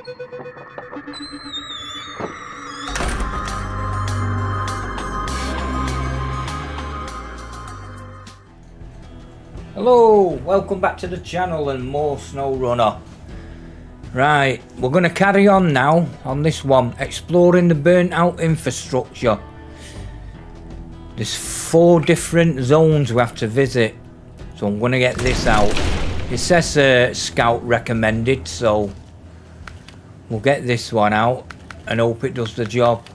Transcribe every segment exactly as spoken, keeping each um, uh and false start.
Hello, welcome back to the channel and more Snowrunner. Right, we're going to carry on now on this one, exploring the burnt out infrastructure. There's four different zones we have to visit, so I'm going to get this out. It says uh, scout recommended, so we'll get this one out and hope it does the job.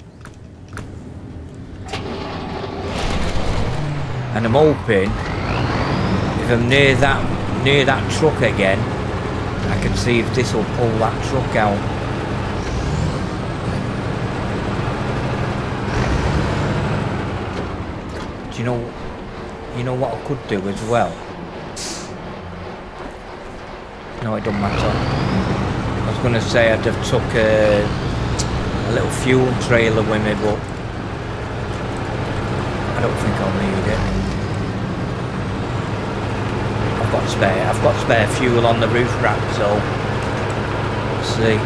And I'm hoping if I'm near that near that truck again, I can see if this will pull that truck out. Do you know you know what I could do as well? No, it don't matter. I was gonna say I'd have took a, a little fuel trailer with me, but I don't think I'll need it. I've got spare, I've got spare fuel on the roof rack, so let's see.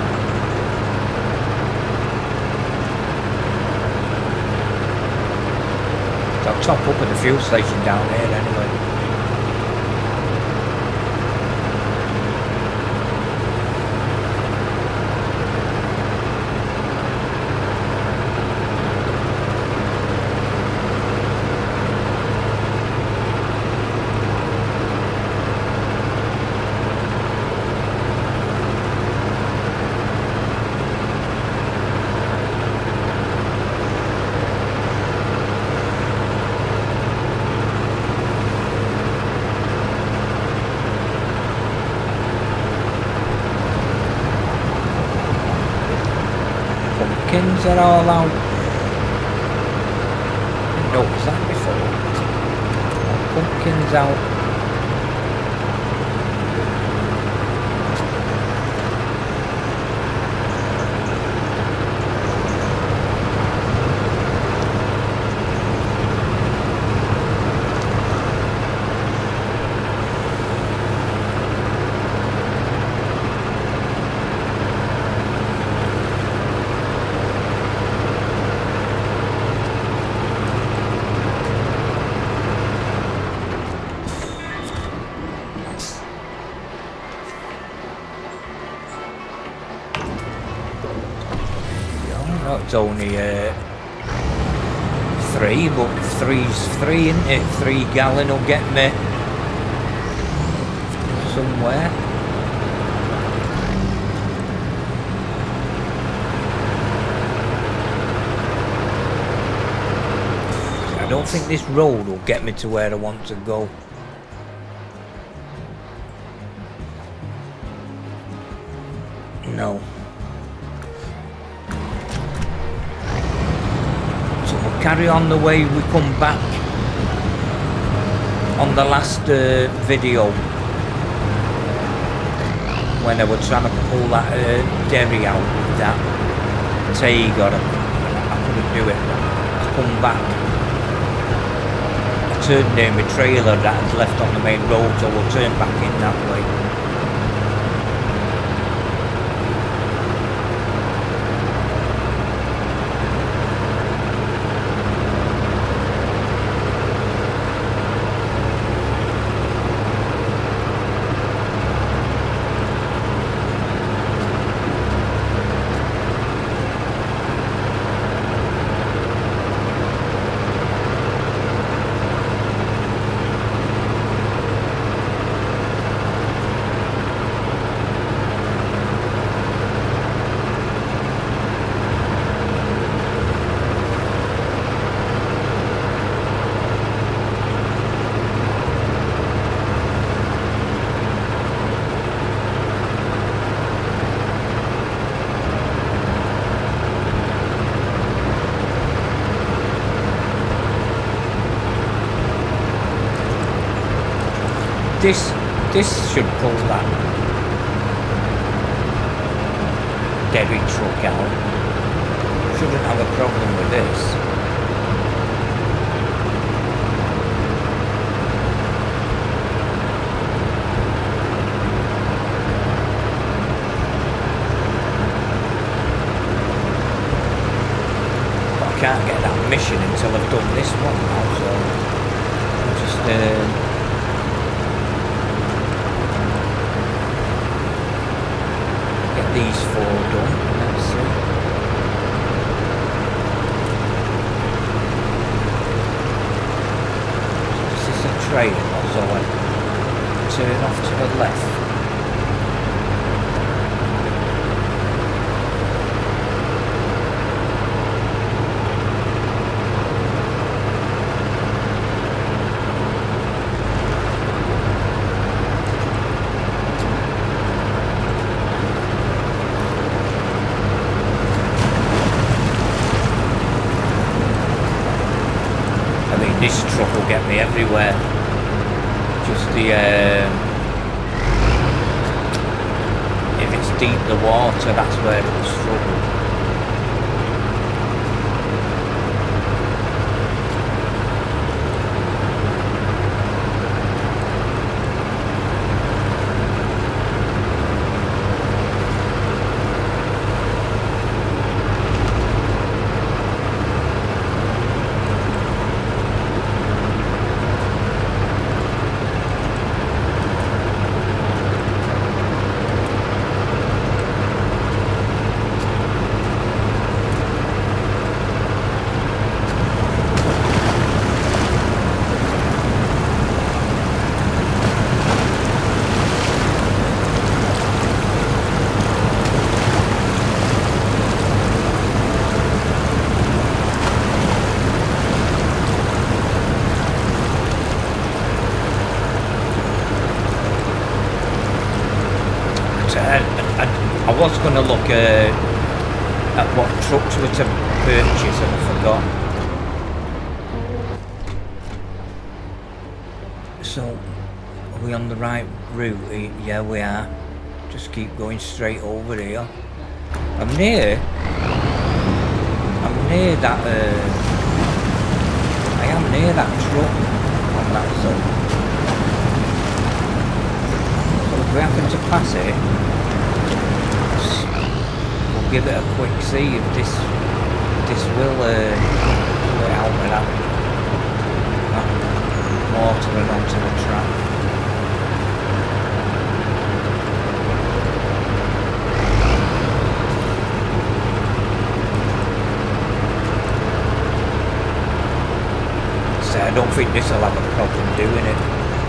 So I'll top up at the fuel station down here anyway. Pumpkins are all out. Didn't notice that before. Pumpkins out. It's only uh, three, but three's three, isn't it? Three gallon will get me somewhere. I don't think this road will get me to where I want to go. No. Carry on the way we come back on the last uh, video when I was trying to pull that uh, Derry out with that Tiger. I couldn't do it. I come back. I turned near my trailer that had left on the main road, so we'll turn back in that way. This, this should pull that Derry truck out. Shouldn't have a problem with this. can't get that mission until I've done this one now, so I'll just uh, get these four done. Let's see. This is a trail, so I turn off to the left. This truck will get me everywhere. Just the um, if it's deep the water, that's where it will struggle. I was going to look uh, at what trucks were to purchase and I forgot. So, are we on the right route? Yeah, we are. Just keep going straight over here. I'm near. I'm near that. Uh, I am near that truck on that zone. So if we happen to pass it, give it a quick see if this this will uh, pull it out of that, that water and onto the track. So I don't think this will have a problem doing it.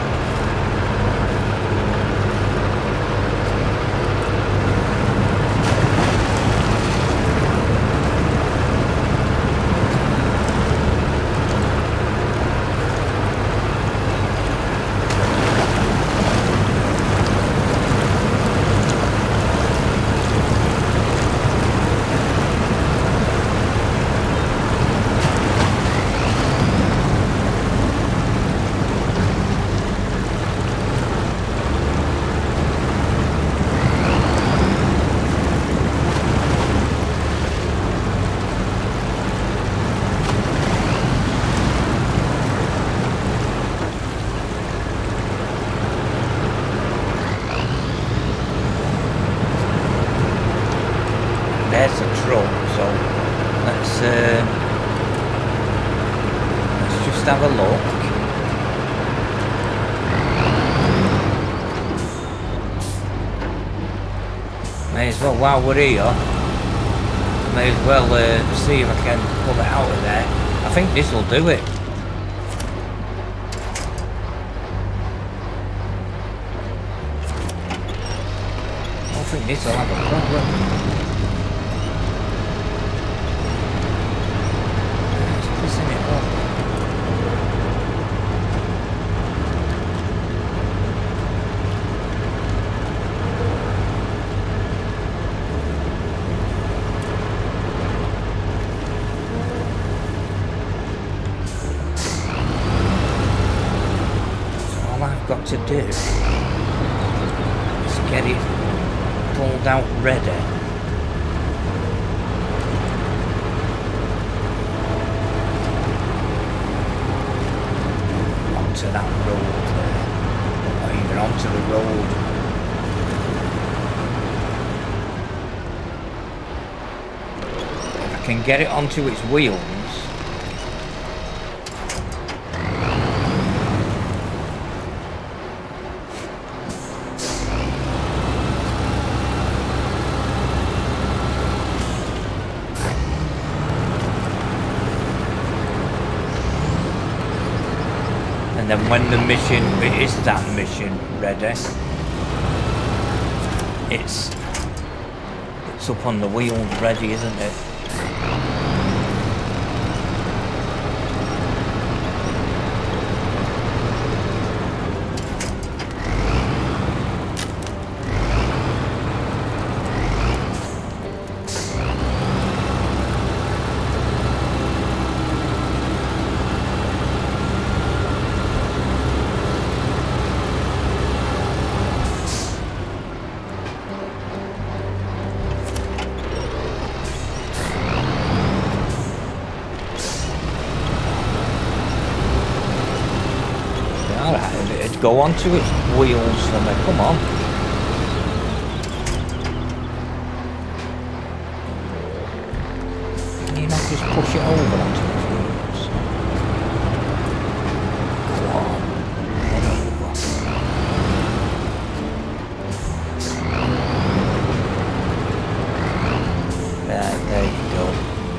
There's a truck, so let's uh, let's just have a look. May as well, while we're here, may as well uh, see if I can pull it out of there. I think this will do it. I don't think this will have a problem. Got to do is get it pulled out ready. Onto that road there, or even onto the road. If I can get it onto its wheels. And then when the mission, it is that mission ready, it's it's up on the wheels ready, isn't it? Go onto its wheels for me, come on. Can you not just push it over onto its wheels? Come on, head over. There, there you go.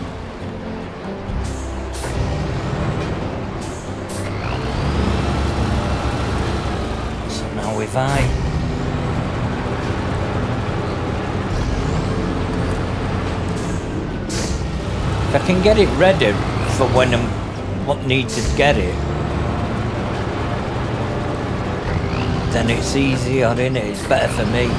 If I if I can get it ready for when I'm what need to get it, then it's easier, innit? It's better for me.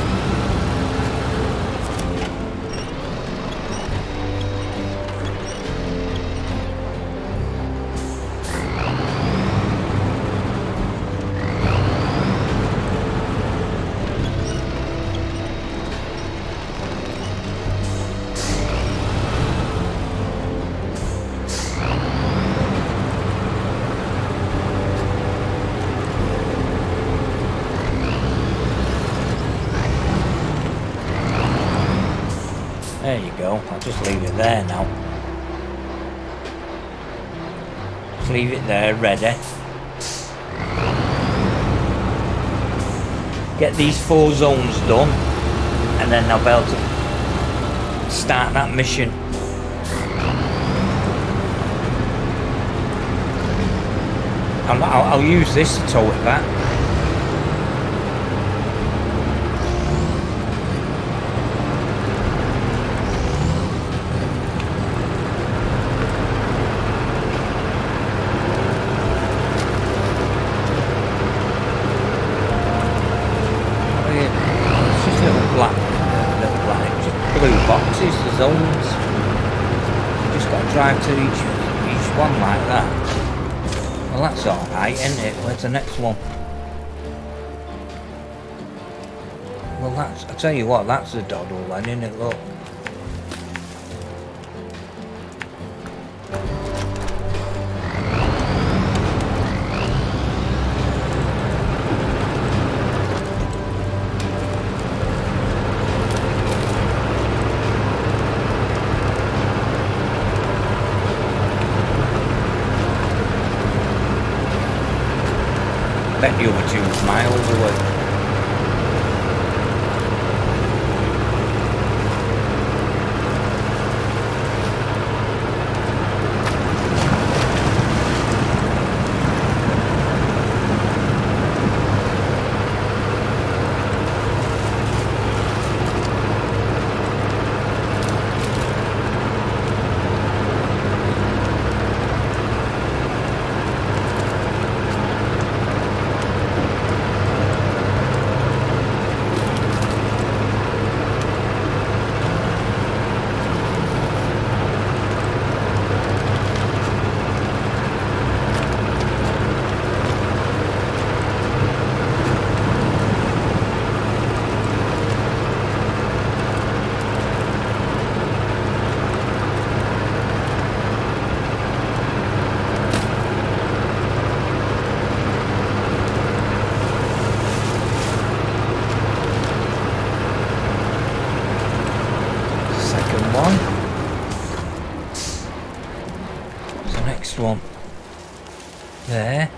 There you go, I'll just leave it there now. Just leave it there, ready. Get these four zones done, and then I'll be able to start that mission. I'll, I'll, I'll use this to tow it back. Boxes, the zones. You just got to drive to each each one like that. Well, that's all right, isn't it? Where's the next one? Well, that's. I tell you what, that's the doddle then, isn't it? Look. Bet the other two miles away. next one? There.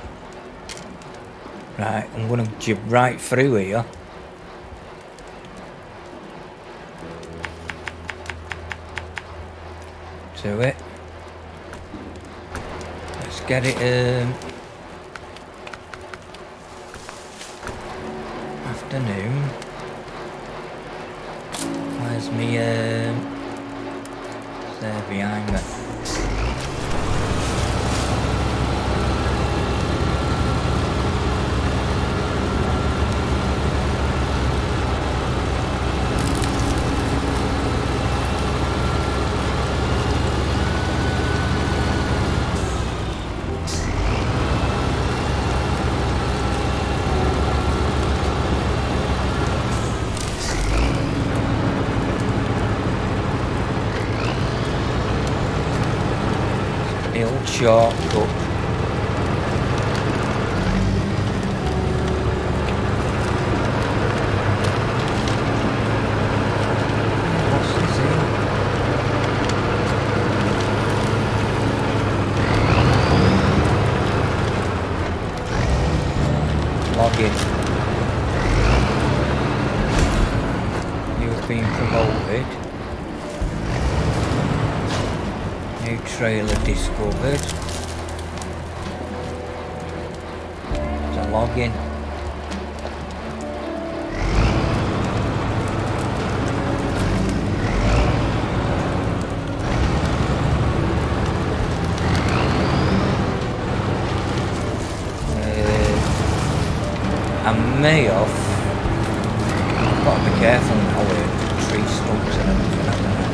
Right, I'm going to jib right through here. To it. Let's get it. Um, afternoon. Where's me? Um, it's there behind me. Shortcut. What's this here? Login. You've been promoted. New trailer discovered. To log in. Uh, I may have. I've got to be careful now with tree stumps and everything like that.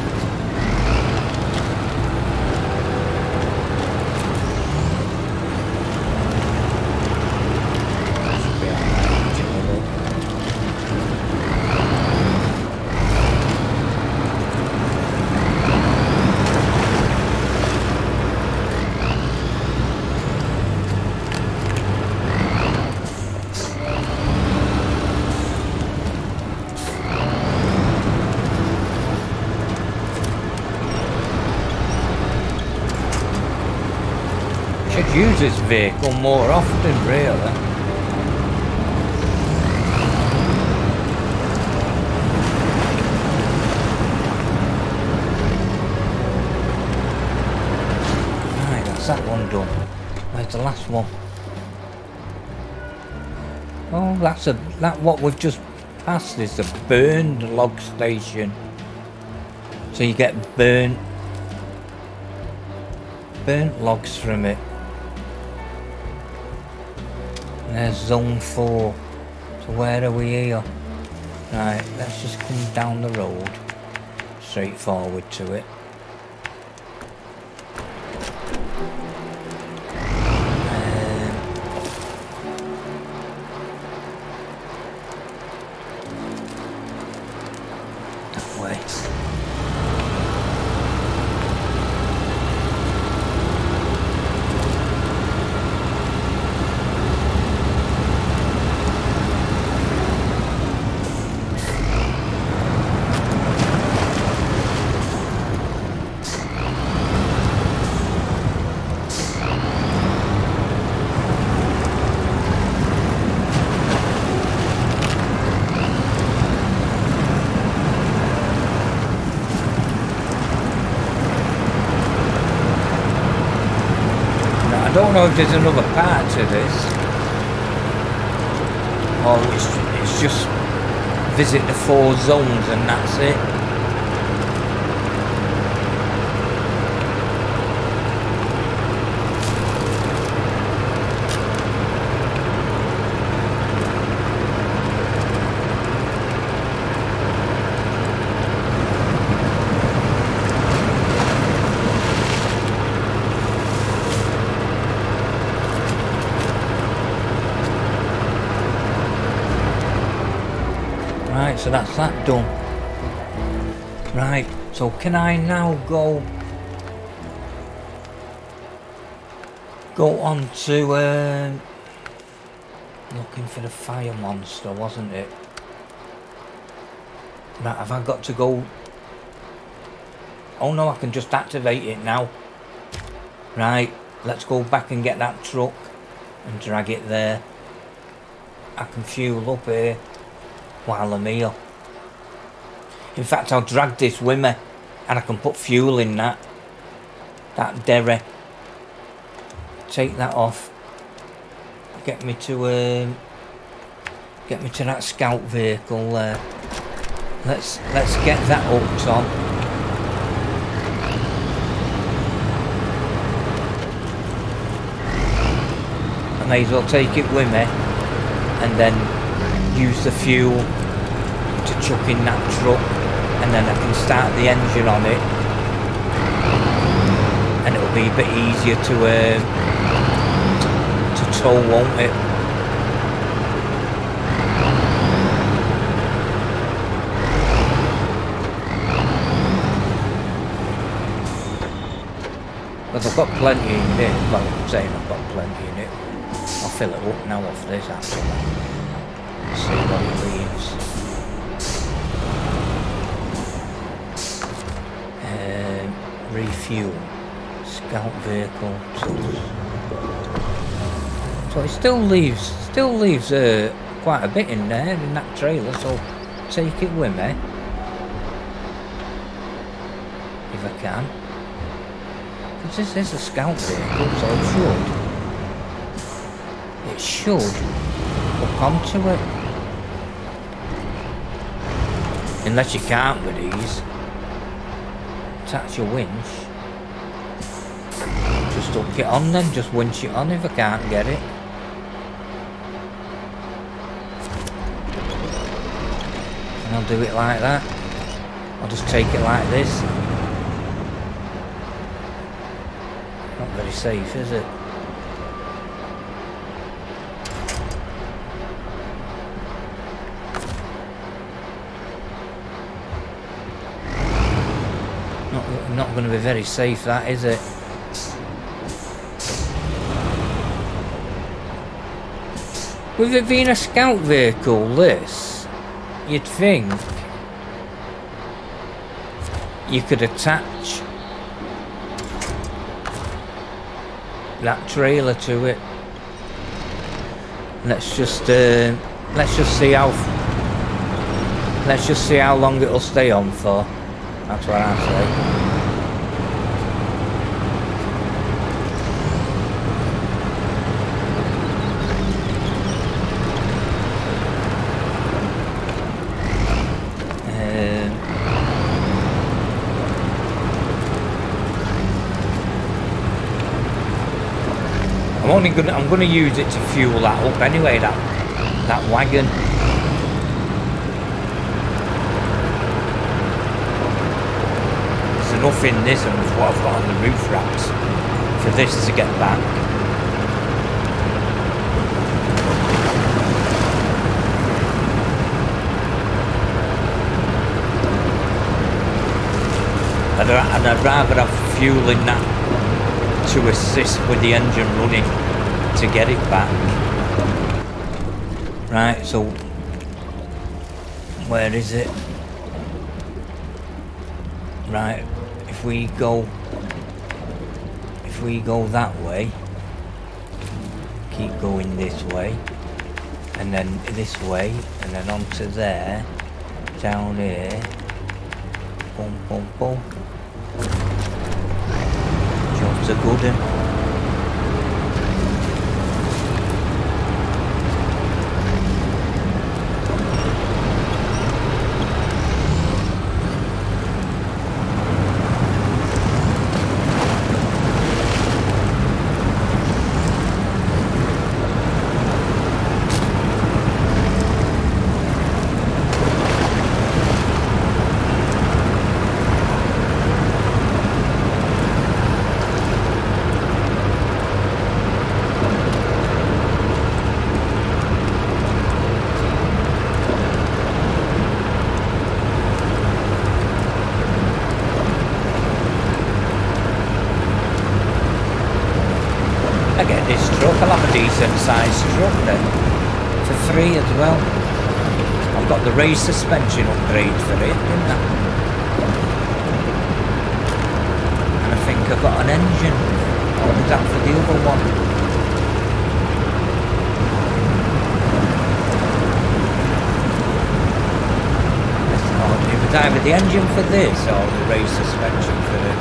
Use this vehicle more often, really. Right, that's that one done. Where's the last one? Oh, that's a that what we've just passed is the burned log station. So you get burnt burnt logs from it. There's zone four. So where are we here? Right, let's just come down the road. Straight forward to it. Um, that way. I don't know if there's another part to this, or it's, it's just visit the four zones and that's it. Right, so that's that done. Right, so can I now go go on to um, looking for the fire monster, wasn't it? Right, have I got to go? Oh no, I can just activate it now. Right, let's go back and get that truck and drag it there. I can fuel up here while I'm here. In fact, I'll drag this with me and I can put fuel in that. That Derry. Take that off. Get me to um, get me to that scout vehicle there. Let's let's get that hooked on. I may as well take it with me and then use the fuel to chuck in that truck, and then I can start the engine on it, and it'll be a bit easier to uh, to tow, won't it? But I've got plenty in it. Well, I'm saying I've got plenty in it. I'll fill it up now off this actually. See what it leaves. Um, refuel. Scout vehicle. So it still leaves, still leaves uh, quite a bit in there in that trailer. So take it with me if I can. Because this is a scout vehicle, so it should. It should hook onto it. Unless you can't with these. Attach your winch. Just hook it on then, just winch it on if I can't get it. And I'll do it like that. I'll just take it like this. Not very safe, is it? Not, not going to be very safe, that, is it? With it being a scout vehicle, this, you'd think you could attach that trailer to it. Let's just uh, let's just see how let's just see how long it'll stay on for. That's what I say. I'm only gonna I'm gonna use it to fuel that up anyway, that that wagon. There's enough in this and with what I've got on the roof racks for this to get back. And I'd, and I'd rather have fuel in that to assist with the engine running to get it back. Right, so where is it? Right, if we go if we go that way, keep going this way, and then this way, and then onto there, down here, boom boom boom. Job's a good one. I get this truck, I'll have a decent sized truck then, for free as well. I've got the race suspension upgrade for it, didn't I? And I think I've got an engine Or was that for the other one? It was either the engine for this or the race suspension for it.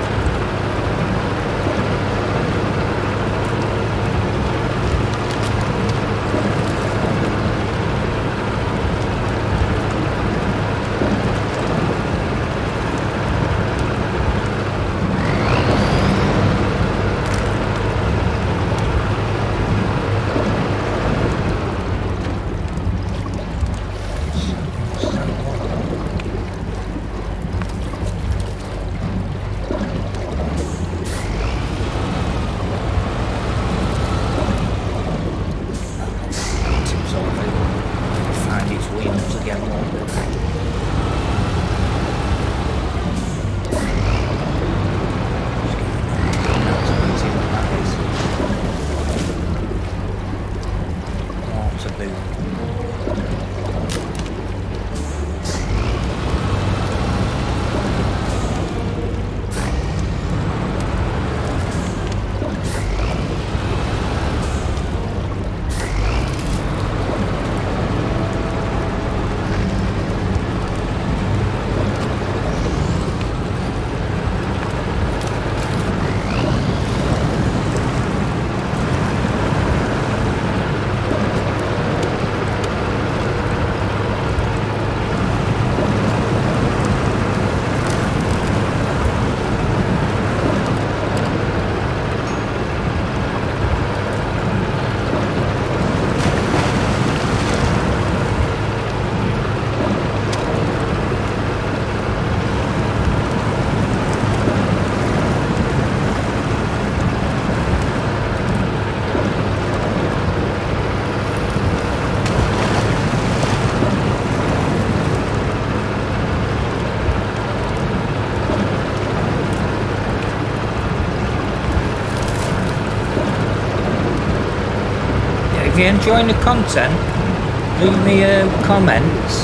If you're enjoying the content, leave me uh, comments.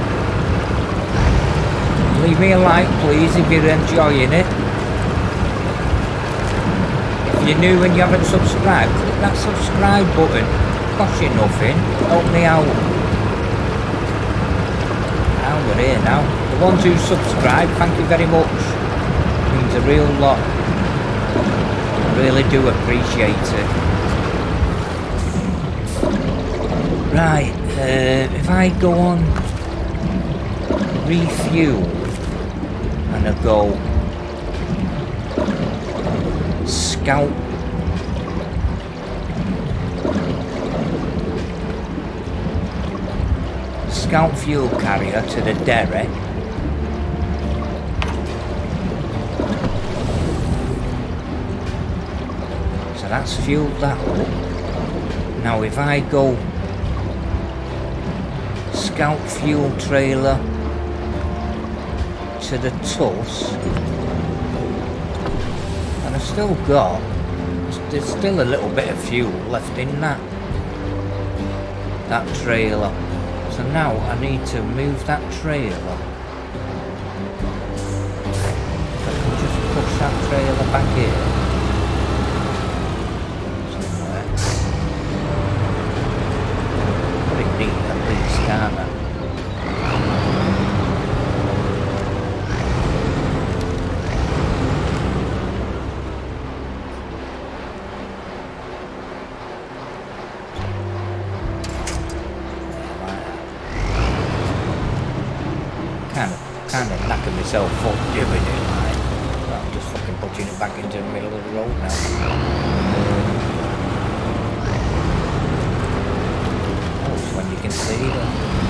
Leave me a like, please, if you're enjoying it. If you're new and you haven't subscribed, click that subscribe button. Cost you nothing. Help me out. Now we're here now. The ones who subscribe, thank you very much. It means a real lot. I really do appreciate it. Right, uh, if I go on refuel and I go scout scout fuel carrier to the Derry, so that's fueled that up. Now if I go scout fuel trailer to the Tuss, and I've still got, there's still a little bit of fuel left in that that trailer, so now I need to move that trailer. If I can just push that trailer back here somewhere, pretty neat at least, can't I? Kind of knacking myself up doing it, like. I'm just fucking putting it back into the middle of the road now. Oh, it's when you can see them.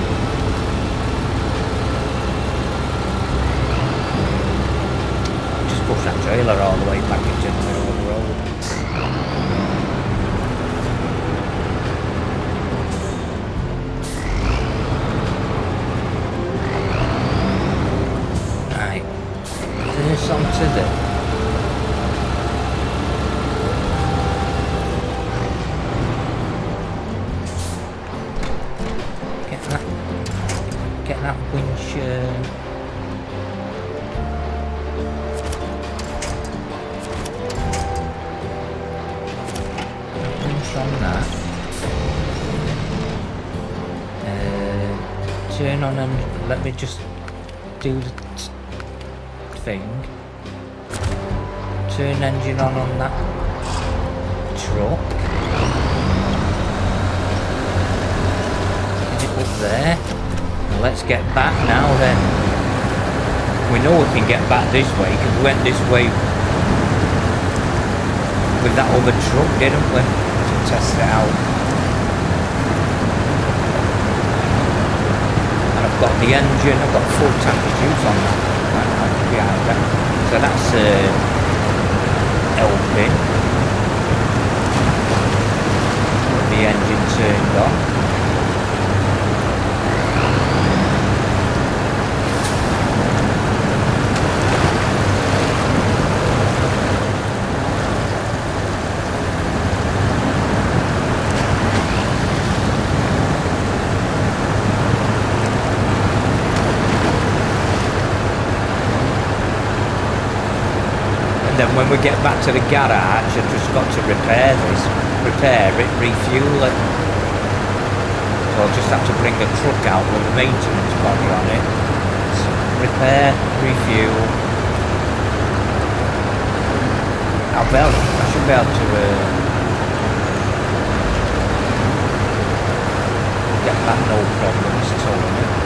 Just push that trailer all the way back into the middle of the road. Onto the get that get that winch uh, on and let me just do the t thing. Turn engine on on that truck. Is it up there? Well, let's get back now then. We know we can get back this way because we went this way with that other truck, didn't we? To test it out. And I've got the engine, I've got full tank of juice on that. Right, behind that. So that's uh, helping. The engine turned on. Then when we get back to the garage, I've just got to repair this, repair it, refuel it. So I'll just have to bring the truck out with the maintenance body on it. So repair, refuel. I'll be able, I should be able to uh, get that no problems towing it.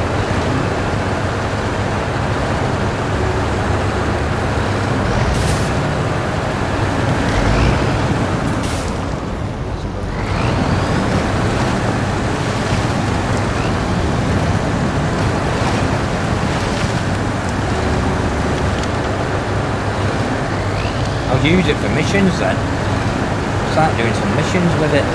Use it for missions then. Start doing some missions with it.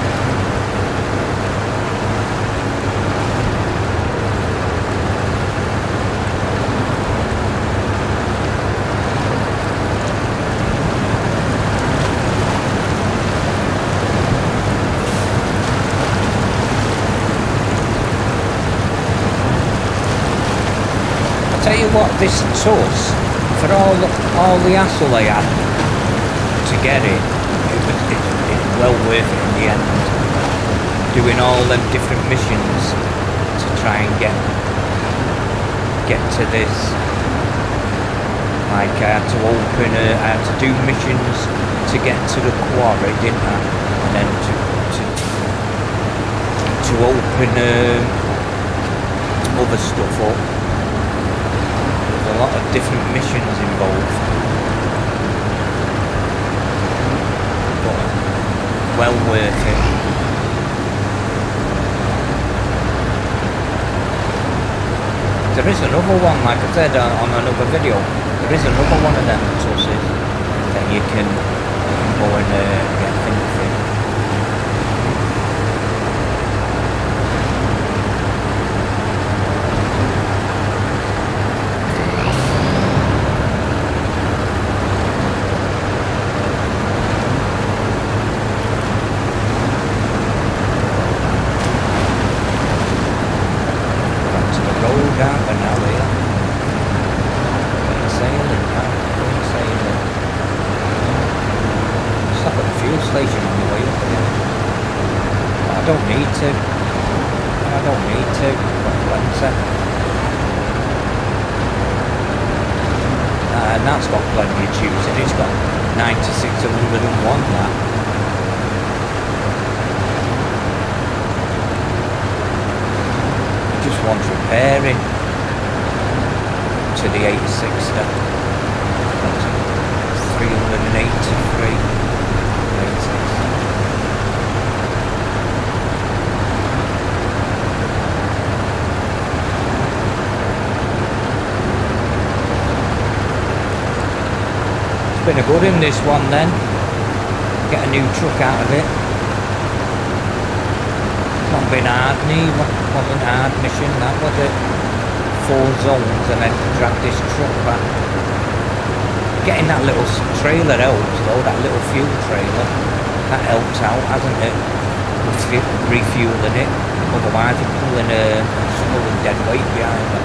I'll tell you what, this toss, for all the, all the hassle I had to get it, it was it, it's well worth it in the end. Doing all them different missions to try and get get to this. Like I had to open a, I had to do missions to get to the quarry, didn't I? And then to to to open um, other stuff up. There's a lot of different missions involved. Well worth it. There is another one, like I said uh, on another video, there is another one of them tusses that you can, you can go and uh, get things in. And that's got plenty of juice and it's got ninety-six to one oh one that. It just wants repairing to the eight sixty. three eighty-three. Been a good in this one then. Get a new truck out of it. Not been hard neither. Wasn't hard mission that, was it? Four zones and then drag this truck back. Getting that little trailer helps though, that little fuel trailer. That helps out, hasn't it? With refueling it. Otherwise you're pulling a pulling dead weight behind it.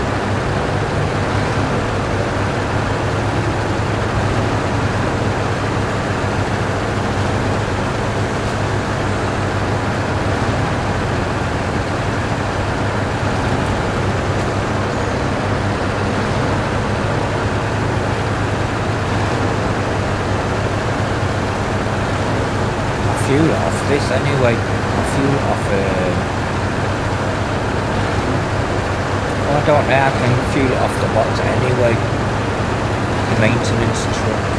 box anyway. I'll fuel it off. Uh, oh, I don't know. I can fuel it off the box anyway. The maintenance truck.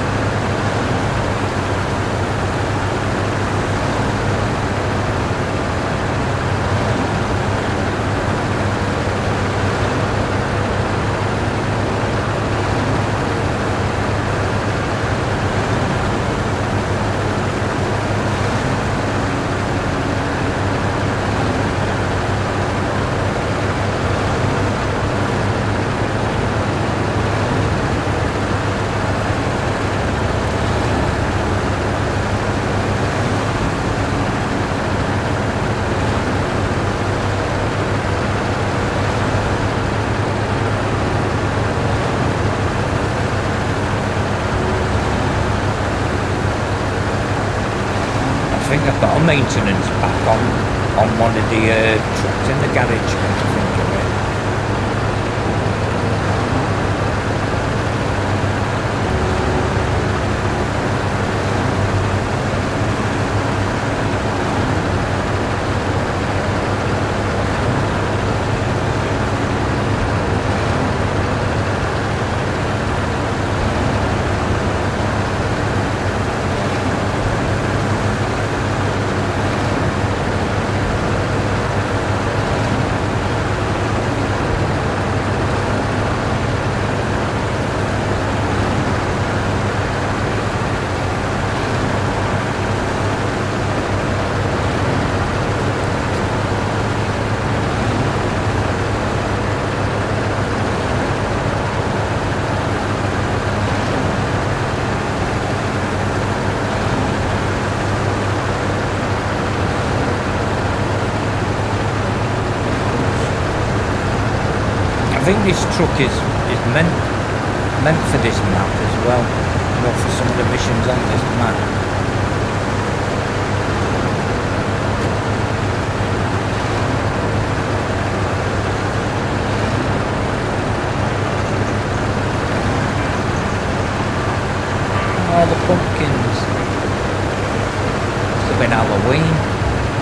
I think I've got a maintenance pack on on one of the uh, trucks in the garage, come to think of it. I think this truck is, is meant meant for this map as well, you know, for some of the missions on this map. All the pumpkins. Must have been Halloween.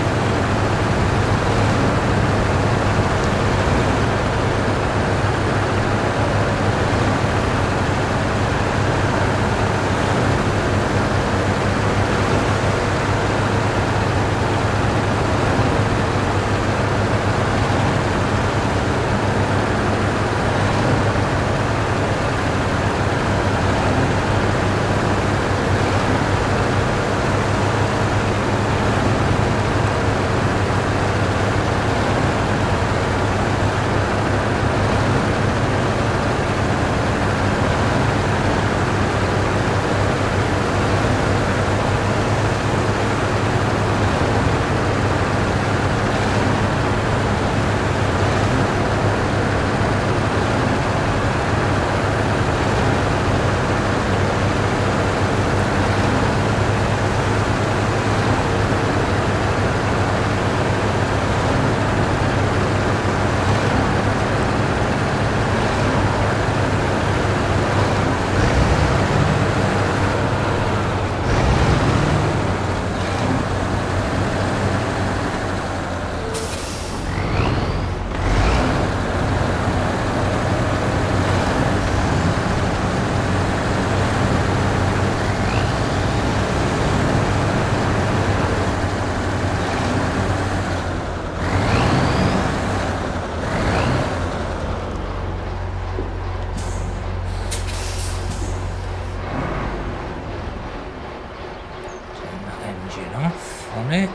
On it.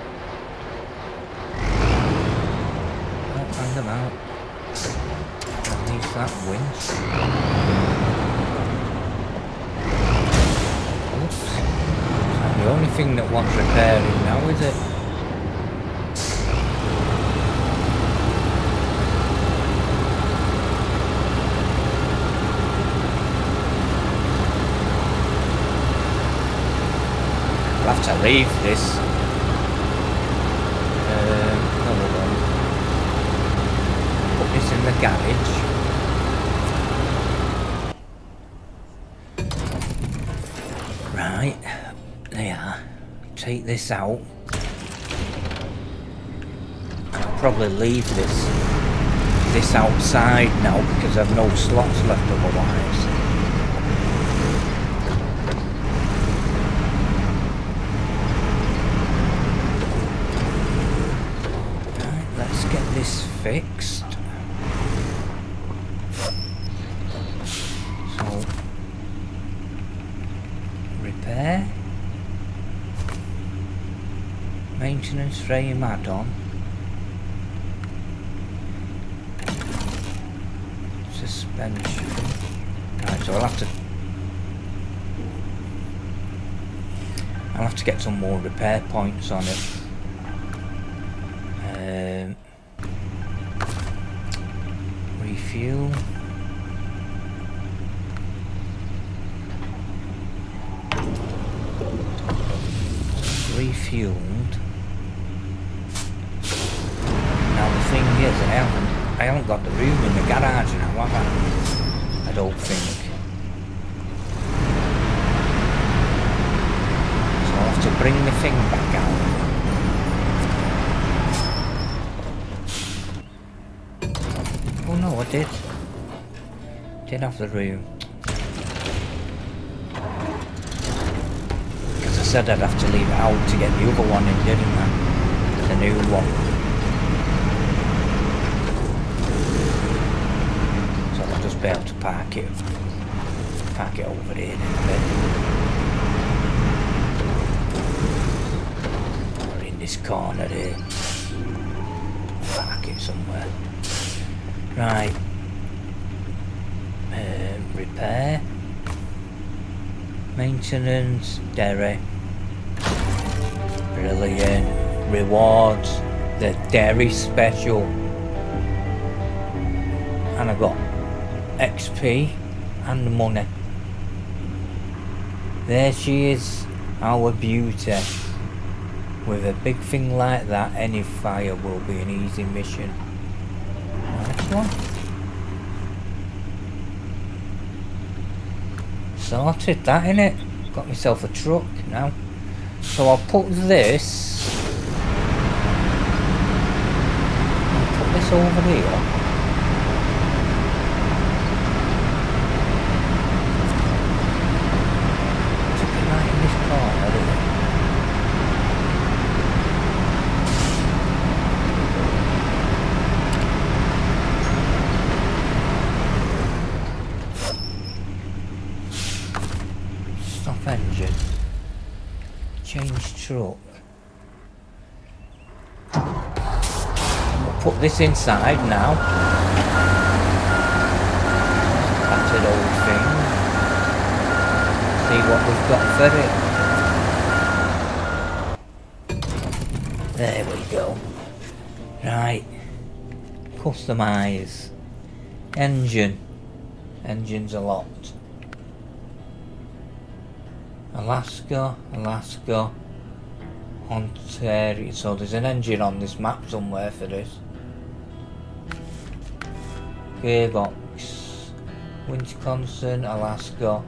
Don't find them out. Release that winch. Oops. Is that the only thing that wants repairing now, is it? I'll have to leave this. In the garage. Right, there. Take this out. probably leave this this outside now because I've no slots left otherwise. Right, let's get this fixed. So, repair, maintenance frame add-on, suspension. Right, so I'll have to I'll have to get some more repair points on it. Um, refuel. Refueled. Now the thing is, I haven't I haven't got the room in the garage now, have I? I don't think. So I'll have to bring the thing back out. Oh no, I did. Did have the room. Because I said I'd have to leave it out to get the other one in, didn't I? The new one. Be able to park it, park it over here in a bit, or in this corner here. Park it somewhere. Right. Uh, repair, maintenance, Derry. Brilliant. Rewards, the Derry Special, and I got X P and money. There she is, our beauty. With a big thing like that, any fire will be an easy mission. Nice one. Sorted that, innit? Got myself a truck now. So I'll put this I'll put this over here. Engine. Change truck. We'll put this inside now. Battered old thing. See what we've got for it. There we go. Right. Customise. Engine. Engines are locked. Alaska, Alaska, Ontario. So there's an engine on this map somewhere for this. Gearbox, Wisconsin, Alaska,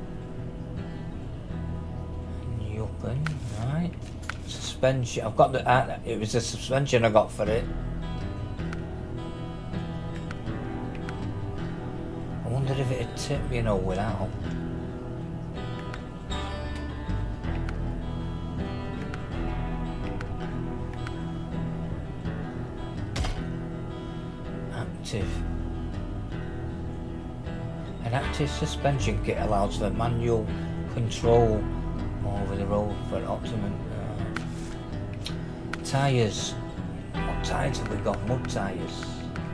Yukon, right. Suspension. I've got the. Uh, it was the suspension I got for it. I wondered if it'd tip, you know, without. An active suspension kit allows for manual control over the road for optimum. Uh, tyres. What tyres have we got? Mud tyres.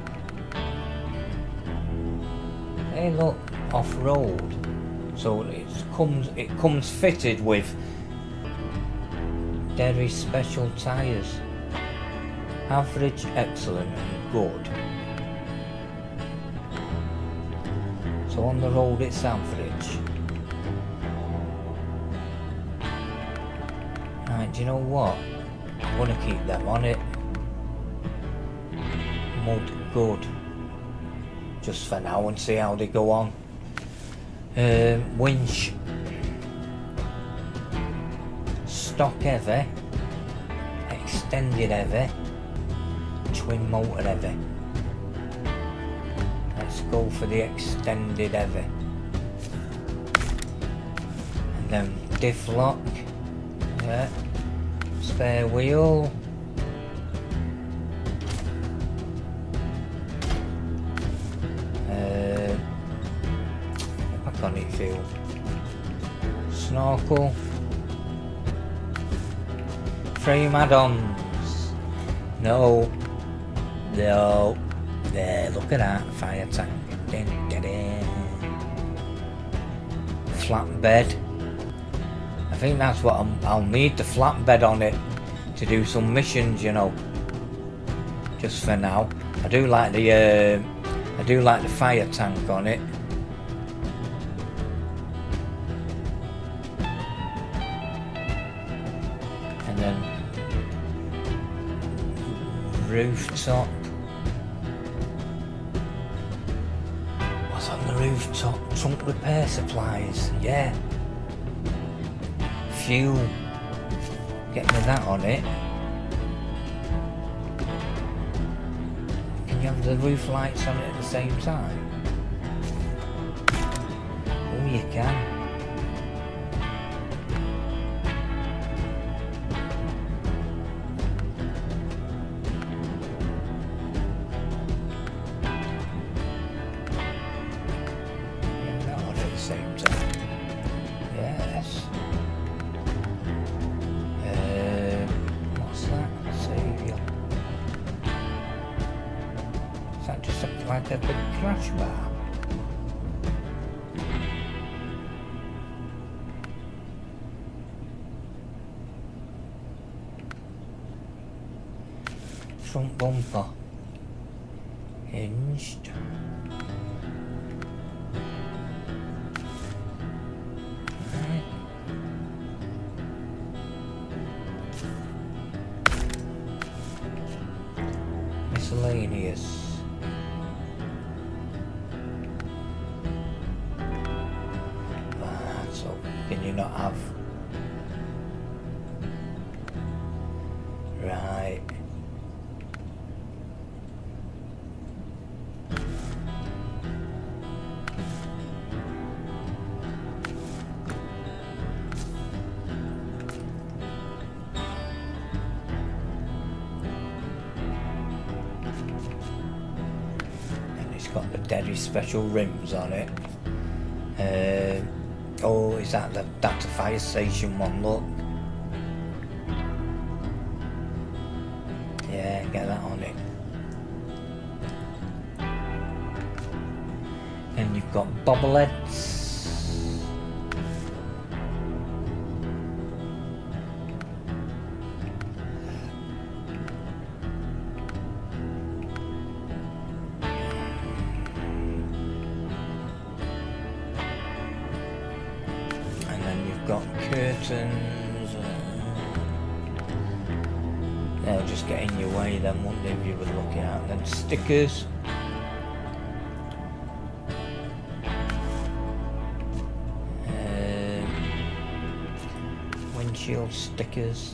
Hey, look, off-road. So it comes. It comes fitted with Derry Special tyres. Average, excellent, and good. So on the road it's average. Right, do you know what? I'm gonna keep them on it. Mud, good. Just for now and see how they go on. Um, winch. Stock heavy. Extended heavy. twin motor heavy. Let's go for the extended heavy. And then diff lock. Yeah. Spare wheel. Uh, back on it field. Snorkel. Frame add-ons. No. No. There, look at that. Fire tank. Dun, dun, dun. Flatbed. I think that's what I'm, I'll need, the flatbed on it to do some missions, you know. Just for now. I do like the uh, I do like the fire tank on it. And then rooftop. What's on the rooftop? Trunk repair supplies. Yeah. Fuel. Get me that on it. Can you have the roof lights on it at the same time? Oh, you can. Get that on at the same time. Yes. Like a big crash bar. Front bumper. Hinged. Right. Miscellaneous. Can you not have? Right. And it's got the Derry Special rims on it. Uh, Oh, is that the that's a fire station one? Look. Yeah, get that on it. And you've got bobbleheads. Got curtains. Uh, they'll just get in your way then, wouldn't they, if you were looking at them. Stickers. Uh, windshield stickers.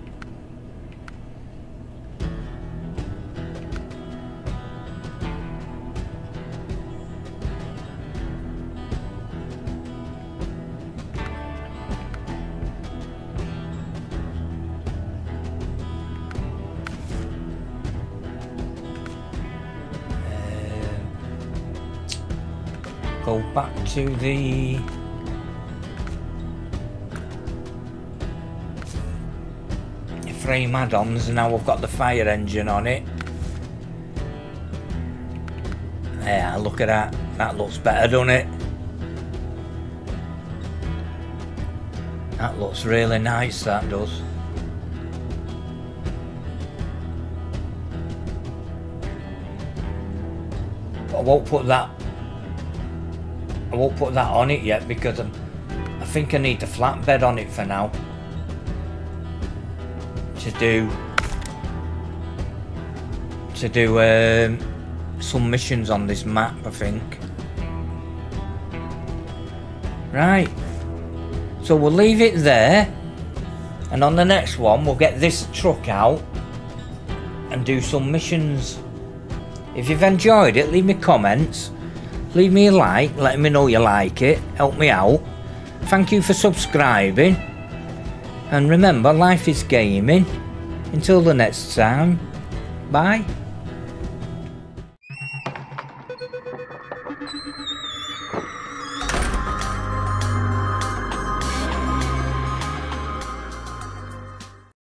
Go back to the frame add-ons. Now we've got the fire engine on it. Yeah, look at that. That looks better, doesn't it? That looks really nice, that does. But I won't put that I won't put that on it yet because I'm, I think I need the flatbed on it for now to do to do um, some missions on this map, I think. Right, so we'll leave it there, and on the next one we'll get this truck out and do some missions. If you've enjoyed it, leave me comments, leave me a like, let me know you like it, help me out. Thank you for subscribing, and remember, life is gaming. Until the next time, bye.